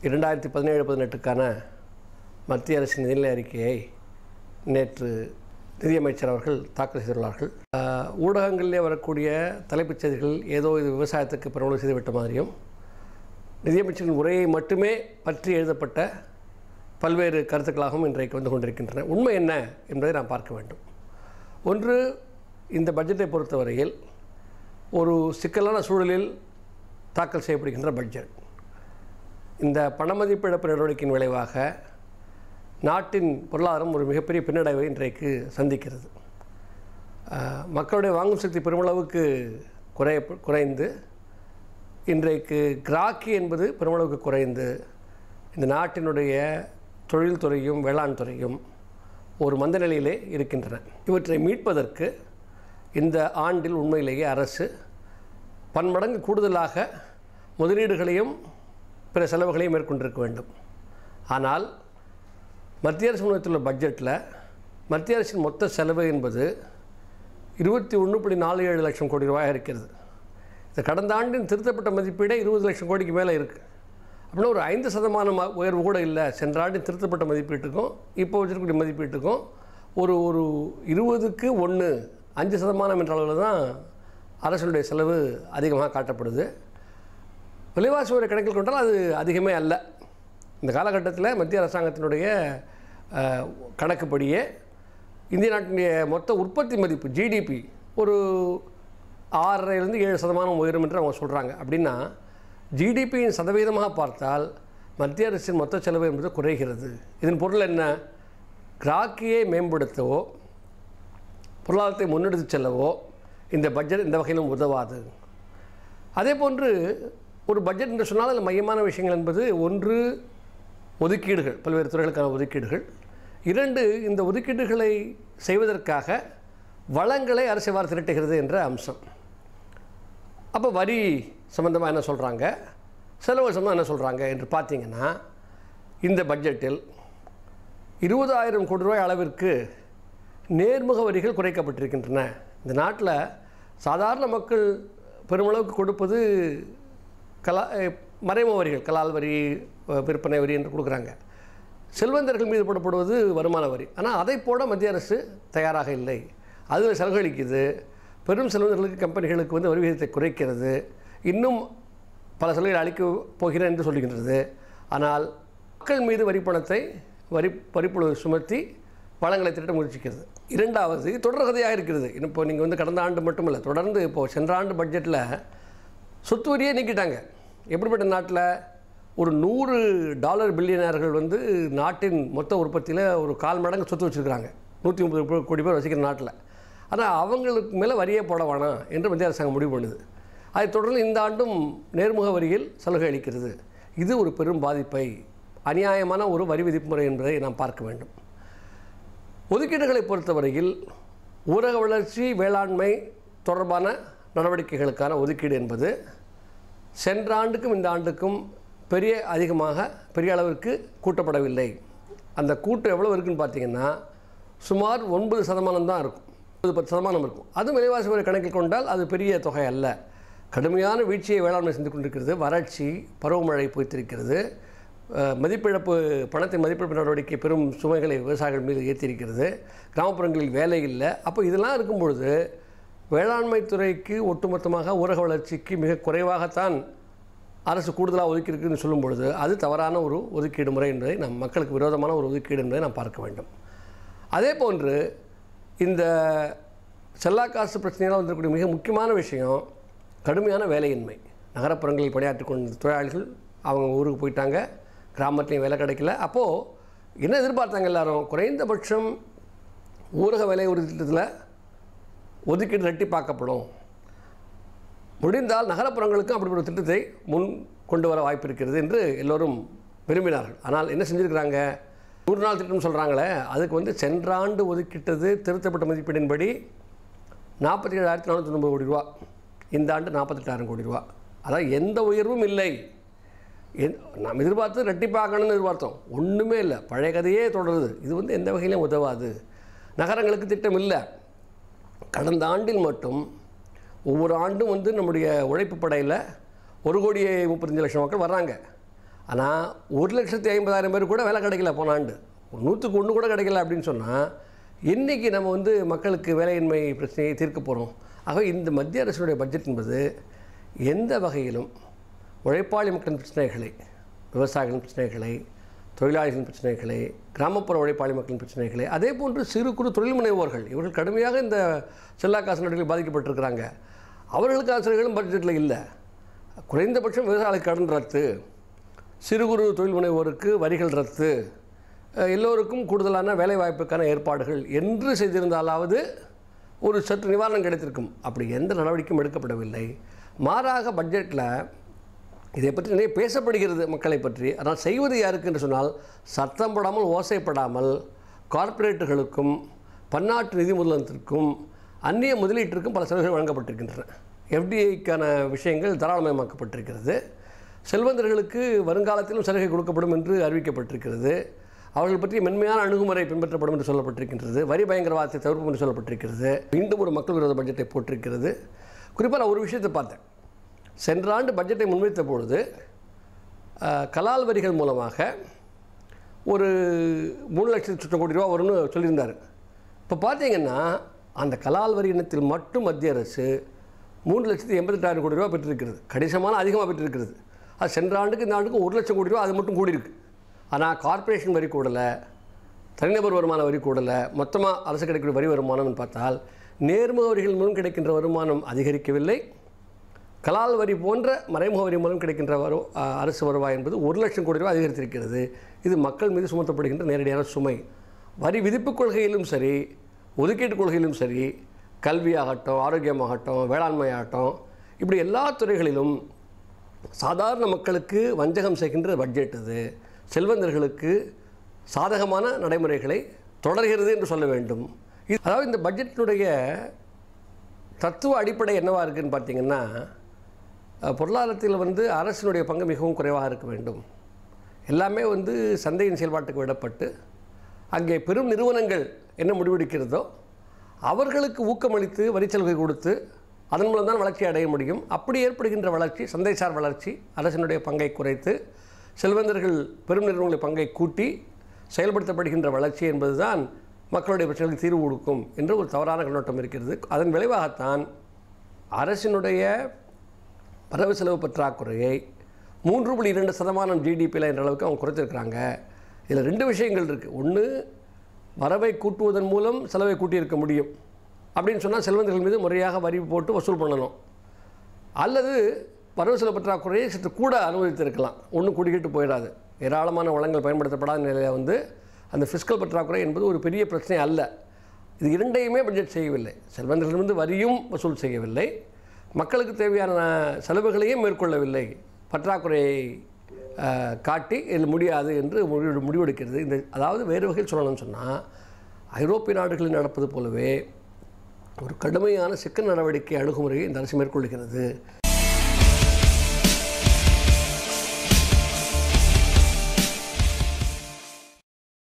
2017-18க்கான மத்திய அரசின் நிதிநிலை அறிக்கையை நேற்று நிதியமைச்சர் அவர்கள் தாக்கல் செய்துள்ளார்கள். ஊடகங்களிலே வரக்கூடிய தலைப்புச் செய்திகள் ஏதோ இது விவசாயத்துக்கு பெருமளவு செய்துவிட்ட மாதிரியும், நிதியமைச்சரின் உரையை மட்டுமே பற்றி எழுதப்பட்ட பல்வேறு கருத்துக்களாகவும் இன்றைக்கு வந்து கொண்டிருக்கின்றன. உண்மை என்ன என்பதை நாம் பார்க்க வேண்டும். ஒன்று, இந்த பட்ஜெட்டை பொறுத்தவரையில் ஒரு சிக்கலான சூழலில் தாக்கல் செய்யப்படுகின்ற பட்ஜெட். இந்த பணமதிப்பு இழப்பு நடவடிக்கையின் விளைவாக நாட்டின் பொருளாதாரம் ஒரு மிகப்பெரிய பின்னடைவை இன்றைக்கு சந்திக்கிறது. மக்களுடைய வாங்கும் சக்தி பெருமளவுக்கு குறைந்து இன்றைக்கு கிராக்கி என்பது பெருமளவுக்கு குறைந்து இந்த நாட்டினுடைய தொழில்துறையும் வேளாண் துறையும் ஒரு மந்த நிலையிலே இருக்கின்றன. இவற்றை மீட்பதற்கு இந்த ஆண்டில் உண்மையிலேயே அரசு பன்மடங்கு கூடுதலாக முதலீடுகளையும் பிற செலவுகளையும் மேற்கொண்டிருக்க வேண்டும். ஆனால் மத்திய அரசு முன்வைத்துள்ள பட்ஜெட்டில் மத்திய அரசின் மொத்த செலவு என்பது 21.47 லட்சம் கோடி ரூபாயாக இருக்கிறது. இந்த கடந்த ஆண்டின் திருத்தப்பட்ட மதிப்பீடே 20 லட்சம் கோடிக்கு மேலே இருக்குது. அப்படின்னா ஒரு 5% உயர்வு கூட இல்லை. சென்ற ஆண்டின் திருத்தப்பட்ட மதிப்பீட்டுக்கும் இப்போ வச்சிருக்கக்கூடிய மதிப்பீட்டுக்கும் ஒரு 20க்கு 1 5% என்ற அளவில் தான் அரசுடைய செலவு அதிகமாக காட்டப்படுது. விலைவாசி உயர்வை கணக்கில் கொண்டால் அது அதிகமே அல்ல. இந்த காலகட்டத்தில் மத்திய அரசாங்கத்தினுடைய கணக்குப்படியே இந்திய நாட்டினுடைய மொத்த உற்பத்தி மதிப்பு ஜிடிபி ஒரு 6.5-7% உயரும் என்று அவங்க சொல்கிறாங்க. அப்படின்னா ஜிடிபியின் சதவீதமாக பார்த்தால் மத்திய அரசின் மொத்த செலவு என்பது குறைகிறது. இதன் பொருள் என்ன? கிராக்கியை மேம்படுத்தவோ பொருளாதாரத்தை முன்னெடுத்து செல்லவோ இந்த பட்ஜெட் இந்த வகையிலும் உதவாது. அதே போன்று ஒரு பட்ஜெட் என்று சொன்னால் அதில் மையமான விஷயங்கள் என்பது, ஒன்று ஒதுக்கீடுகள், பல்வேறு துறைகளுக்கான ஒதுக்கீடுகள். 2, இந்த ஒதுக்கீடுகளை செய்வதற்காக வளங்களை அரசு எவ்வாறு திரட்டுகிறது என்ற அம்சம். அப்போ வரி சம்பந்தமாக என்ன சொல்கிறாங்க, செலவு சம்பந்தமாக என்ன சொல்கிறாங்க என்று பார்த்தீங்கன்னா, இந்த பட்ஜெட்டில் 20,000 கோடி ரூபாய் அளவிற்கு நேர்முக வரிகள் குறைக்கப்பட்டிருக்கின்றன. இந்த நாட்டில் சாதாரண மக்கள் பெருமளவுக்கு கொடுப்பது மறைமுக வரிகள், கலால் வரி, விற்பனை வரி என்று கொடுக்குறாங்க. செல்வந்தர்கள் மீது போடப்படுவது வருமான வரி. ஆனால் அதை போட மத்திய அரசு தயாராக இல்லை. அதில் செலவழிக்குது. பெரும் செல்வந்தர்களுக்கு, கம்பெனிகளுக்கு வந்து வரி விகிதத்தை குறைக்கிறது. இன்னும் பல சலுகைகள் அளிக்கப் போகிறேன் என்று சொல்லுகின்றது. ஆனால் மக்கள் மீது வரிப்பணத்தை வரிப்புழு சுமத்தி வளங்களை திரட்ட முயற்சிக்கிறது. 2வது, தொடர் கதையாக இருக்கிறது. இப்போ நீங்கள் வந்து கடந்த ஆண்டு மட்டும் இல்லை, தொடர்ந்து இப்போது சென்ற ஆண்டு பட்ஜெட்டில் சொத்து வரியே நீக்கிட்டாங்க. எப்படிப்பட்ட நாட்டில் ஒரு $100 பில்லியனர்கள் வந்து நாட்டின் மொத்த உற்பத்தியில் ஒரு 1/4 மடங்கு சொத்து வச்சுருக்கிறாங்க. 130 கோடி பேர் வசிக்கிற நாட்டில். ஆனால் அவங்களுக்கு மேலே வரியே போட வேணாம் என்று மத்திய அரசாங்கம் முடிவு பண்ணுது. அதை தொடர்ந்து இந்த ஆண்டும் நேர்முக வரியில் சலுகை அளிக்கிறது. இது ஒரு பெரும் பாதிப்பை, அநியாயமான ஒரு வரி விதிப்பு முறை என்பதை நாம் பார்க்க வேண்டும். ஒதுக்கீடுகளை பொறுத்தவரையில் ஊரக வளர்ச்சி, வேளாண்மை தொடர்பான நடவடிக்கைகளுக்கான ஒதுக்கீடு என்பது சென்ற ஆண்டுக்கும் இந்த ஆண்டுக்கும் பெரிய அளவிற்கு கூட்டப்படவில்லை. அந்த கூட்டு எவ்வளோ இருக்குதுன்னு பார்த்தீங்கன்னா சுமார் 9% தான் இருக்கும், 10% இருக்கும். அதுவும் விலைவாசி உயர்வை கணக்கில் கொண்டால் அது பெரிய தொகை அல்ல. கடுமையான வீழ்ச்சியை வேளாண்மை செஞ்சு கொண்டிருக்கிறது. வறட்சி, பருவமழை பொய்த்திருக்கிறது. மதிப்பிழப்பு, பணத்தின் மதிப்பிழப்பு நடவடிக்கை பெரும் சுமைகளை விவசாயிகள் மீது ஏற்றிருக்கிறது. கிராமப்புறங்களில் வேலை இல்லை. அப்போ இதெல்லாம் இருக்கும்பொழுது வேளாண்மை துறைக்கு ஒட்டுமொத்தமாக ஊரக வளர்ச்சிக்கு மிக குறைவாகத்தான் அரசு கூடுதலாக ஒதுக்கியிருக்குன்னு சொல்லும் பொழுது அது தவறான ஒரு ஒதுக்கீடு முறை என்பதை நாம், மக்களுக்கு விரோதமான ஒரு ஒதுக்கீடு என்பதை நாம் பார்க்க வேண்டும். அதே போன்று இந்த செல்லாக்காசு பிரச்சனையால் வந்திருக்கக்கூடிய மிக முக்கியமான விஷயம் கடுமையான வேலையின்மை. நகரப்புறங்களில் பணியாற்றி கொண்ட தொழிலாளிகள் அவங்க ஊருக்கு போயிட்டாங்க, கிராமத்துலேயும் வேலை கிடைக்கல. அப்போது என்ன எதிர்பார்த்தாங்க எல்லாரும், குறைந்தபட்சம் ஊரக வேலை உறுதி திட்டத்தில் ஒதுக்கீடு இரட்டிப்பாக்கப்படும், முடிந்தால் நகரப்புறங்களுக்கும் அப்படி ஒரு திட்டத்தை முன் கொண்டு வர வாய்ப்பு இருக்கிறது என்று எல்லோரும் விரும்பினார்கள். ஆனால் என்ன செஞ்சுருக்கிறாங்க, 100 நாள் திட்டம் சொல்கிறாங்களே, அதுக்கு வந்து சென்ற ஆண்டு ஒதுக்கிட்டது திருத்தப்பட்ட மதிப்பீடின்படி 47,490 கோடி ரூபா, இந்த ஆண்டு 48,000 கோடி ரூபா. அதாவது எந்த உயர்வும் இல்லை. நாம் எதிர்பார்த்து ரெட்டிப்பாக்கணும்னு எதிர்பார்த்தோம், ஒன்றுமே இல்லை, பழைய கதையே தொடருது. இது வந்து எந்த வகையிலும் உதவாது. நகரங்களுக்கு திட்டம் இல்லை. கடந்த ஆண்டில் மட்டும் ஒவ்வொரு ஆண்டும் வந்து நம்முடைய உழைப்பு படையில் 1,35,00,000 மக்கள் வர்றாங்க. ஆனால் 1,50,000 பேர் கூட வேலை கிடைக்கல போன ஆண்டு, 100க்கு 1 கூட கிடைக்கல அப்படின்னு சொன்னால் இன்றைக்கி நம்ம வந்து மக்களுக்கு வேலையின்மை பிரச்சனையை தீர்க்க போகிறோம். ஆக இந்த மத்திய அரசுடைய பட்ஜெட் என்பது எந்த வகையிலும் உழைப்பாளி மக்களின் பிரச்சனைகளை, விவசாயிகளின் பிரச்சனைகளை, தொழிலாளிகளின் பிரச்சனைகளை, கிராமப்புற உழைப்பாளி மக்களின் பிரச்சனைகளை, அதே போன்று சிறு குறு தொழில் முனைவோர்கள் இவர்கள் கடுமையாக இந்த செல்லா காசு நடுவில் பாதிக்கப்பட்டிருக்கிறாங்க. அவர்களுக்கான சலுகைகளும் பட்ஜெட்டில் இல்லை. குறைந்தபட்சம் விவசாயிகளுக்கு கடன் ரத்து, சிறு குறு தொழில் முனைவோருக்கு வரிகள் ரத்து, எல்லோருக்கும் கூடுதலான வேலைவாய்ப்புக்கான ஏற்பாடுகள் என்று செய்திருந்தாலாவது ஒரு சற்று நிவாரணம் கிடைத்திருக்கும். அப்படி எந்த நடவடிக்கையும் எடுக்கப்படவில்லை. மாறாக பட்ஜெட்டில் இதை பற்றி நிறைய பேசப்படுகிறது மக்களை பற்றி. ஆனால் செய்வது யாருக்கு என்று சொன்னால் சத்தம் போடாமல் ஓசைப்படாமல் கார்ப்பரேட்டுகளுக்கும் பன்னாட்டு நிதி முதலத்திற்கும் அந்நிய முதலீட்டிற்கும் பல சலுகைகள் வழங்கப்பட்டிருக்கின்றன. FDIக்கான விஷயங்கள் தாராளமயமாக்கப்பட்டிருக்கிறது. செல்வந்தர்களுக்கு வருங்காலத்திலும் சலுகை கொடுக்கப்படும் என்று அறிவிக்கப்பட்டிருக்கிறது. அவர்கள் பற்றிய மென்மையான அணுகுமுறை பின்பற்றப்படும் என்று சொல்லப்பட்டிருக்கின்றது. வரி பயங்கரவாதத்தை தவிர்க்கும் என்று சொல்லப்பட்டிருக்கிறது. மீண்டும் ஒரு மக்கள் விரோத பட்ஜெட்டை போட்டிருக்கிறது. குறிப்பாக நான் ஒரு விஷயத்தை பார்த்தேன். சென்ற ஆண்டு பட்ஜெட்டை முன்வைத்த பொழுது கலால் வரிகள் மூலமாக ஒரு 3,00,000 கோடி ரூபா வரும்னு சொல்லியிருந்தார். இப்போ பார்த்தீங்கன்னா அந்த கலால் வரி இனத்தில் மட்டும் மத்திய அரசு 3,88,000 கோடி ரூபா பெற்றிருக்கிறது. கணிசமான அதிகமாக பெற்றிருக்கிறது. அது சென்ற ஆண்டுக்கு இந்த ஆண்டுக்கு 1,00,000 கோடி ரூபா அது மட்டும் கூடியிருக்கு. ஆனால் கார்ப்பரேஷன் வரி கூடலை, தனிநபர் வருமான வரி கூடலை, மொத்தமாக அரசு கிடைக்கிற வரி வருமானம்னு பார்த்தால் நேர்முக வரிகள் மூலம் கிடைக்கின்ற வருமானம் அதிகரிக்கவில்லை. கலால் வரி போன்ற மறைமுக வரி மூலம் கிடைக்கின்ற அரசு வருவாய் என்பது 1,00,000 கோடி ரூபாய் அதிகரித்திருக்கிறது. இது மக்கள் மீது சுமத்தப்படுகின்ற நேரடியான சுமை. வரி விதிப்பு கொள்கையிலும் சரி, ஒதுக்கீட்டு கொள்கையிலும் சரி, கல்வியாகட்டும், ஆரோக்கியமாகட்டும், வேளாண்மையாகட்டும், இப்படி எல்லா துறைகளிலும் சாதாரண மக்களுக்கு வஞ்சகம் செய்கின்ற பட்ஜெட் அது. செல்வந்தர்களுக்கு சாதகமான நடைமுறைகளை தொடர்கிறது என்று சொல்ல வேண்டும். அதாவது இந்த பட்ஜெட்டினுடைய தத்துவ அடிப்படை என்னவாக இருக்குதுன்னு பார்த்தீங்கன்னா, பொருளாதாரத்தில் வந்து அரசினுடைய பங்கு மிகவும் குறைவாக இருக்க வேண்டும். எல்லாமே வந்து சந்தையின் செயல்பாட்டுக்கு விடப்பட்டு அங்கே பெரும் நிறுவனங்கள் என்ன முடிவெடுக்கிறதோ அவர்களுக்கு ஊக்கமளித்து வரிச்சலுகை கொடுத்து அதன் மூலம் தான் வளர்ச்சி அடைய முடியும். அப்படி ஏற்படுகின்ற வளர்ச்சி, சந்தைசார் வளர்ச்சி, அரசினுடைய பங்கை குறைத்து செல்வந்தர்கள் பெரும் நிறுவனங்களுடைய பங்கை கூட்டி செயல்படுத்தப்படுகின்ற வளர்ச்சி என்பதுதான் மக்களுடைய பிரச்சனைகளுக்கு தீர்வு கொடுக்கும் என்ற ஒரு தவறான கண்ணோட்டம் இருக்கிறது. அதன் விளைவாகத்தான் அரசினுடைய வரவு செலவு பற்றாக்குறையை 3.2% GDPயில் என்ற அளவுக்கு அவங்க குறைச்சிருக்கிறாங்க. இதில் 2 விஷயங்கள் இருக்குது. ஒன்று, வரவை கூட்டுவதன் மூலம் செலவை கூட்டியிருக்க முடியும் அப்படின்னு சொன்னால் செல்வந்தர்கள் மீது முறையாக வரி போட்டு வசூல் பண்ணணும். அல்லது வரவு செலவு பற்றாக்குறையை சற்று கூட அனுமதித்திருக்கலாம். ஒன்றும் கூட்டிக்கிட்டு போயிடாது. ஏராளமான வளங்கள் பயன்படுத்தப்படாத நிலையில் வந்து அந்த ஃபிஸ்கல் பற்றாக்குறை என்பது ஒரு பெரிய பிரச்சனை அல்ல. இது 2ஐயுமே பட்ஜெட் செய்யவில்லை. செல்வந்தர்களிடமிருந்து வரியும் வசூல் செய்யவில்லை, மக்களுக்கு தேவையான செலவுகளையும் மேற்கொள்ளவில்லை. பற்றாக்குறையை காட்டி இதில் முடியாது என்று முடிவெடுக்கிறது. அதாவது வேறு வகையில் சொல்லணும்னு சொன்னால், ஐரோப்பிய நாடுகளில் நடப்பது போலவே ஒரு கடுமையான சிக்கல் நடவடிக்கை அணுகுமுறையை இந்த அரசு மேற்கொள்கிறது.